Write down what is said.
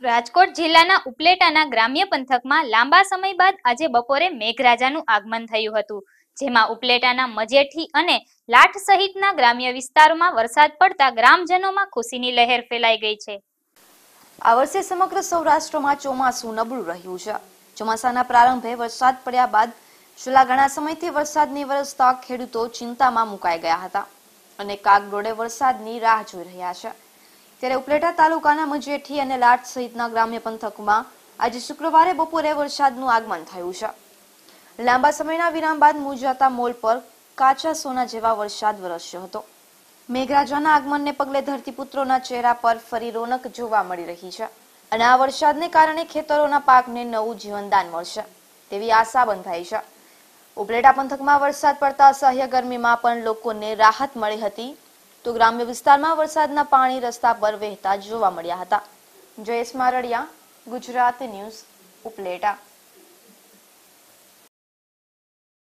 રાજકોટ જિલ્લાના ઉપલેટાના ગ્રામ્ય પંથકમાં લાંબા સમય બાદ આજે બપોરે મેઘરાજાનું આગમન થયું હતું, જેમાં ઉપલેટાના મજેઠી અને લાઠ સહિતના ગ્રામ્ય વિસ્તારોમાં વરસાદ પડતા ગ્રામજનોમાં ખુશીની લહેર ફેલાઈ ગઈ છે. આ વર્ષે સમગ્ર સૌરાષ્ટ્રમાં ચોમાસું નબળું રહ્યું છે. ચોમાસાના પ્રારંભે વરસાદ પડ્યા બાદ છેલ્લા ઘણા સમયથી વરસાદ નહીં વરસતા ખેડૂતો ચિંતામાં મુકાઈ ગયા હતા અને કાગડોળે વરસાદની રાહ જોઈ રહ્યા છે. ત્યારે ઉપલેટા તાલુકાના મજેઠી અને લાઠ સહિતના ગ્રામ્ય પંથકમાં આજે શુક્રવારે બપોરે વરસાદનું આગમન થયું છે. લાંબા સમયના વિરામ બાદ મૂજાતા મોલ પર કાચા સોના જેવા વરસાદ વરસ્યો હતો. મેઘરાજાના આગમનને પગલે ધરતીપુત્રોના ચહેરા પર ફરી રોનક જોવા મળી રહી છે અને આ વરસાદને કારણે ખેતરોના પાકને નવું જીવનદાન મળશે તેવી આશા બંધાઈ છે. ઉપલેટા પંથકમાં વરસાદ પડતા અસહ્ય ગરમીમાં પણ લોકોને રાહત મળી હતી, તો ગ્રામ્ય વિસ્તારમાં વરસાદના પાણી રસ્તા પર વહેતા જોવા મળ્યા હતા. જયેશ મારડિયા, ગુજરાત ન્યૂઝ, ઉપલેટા.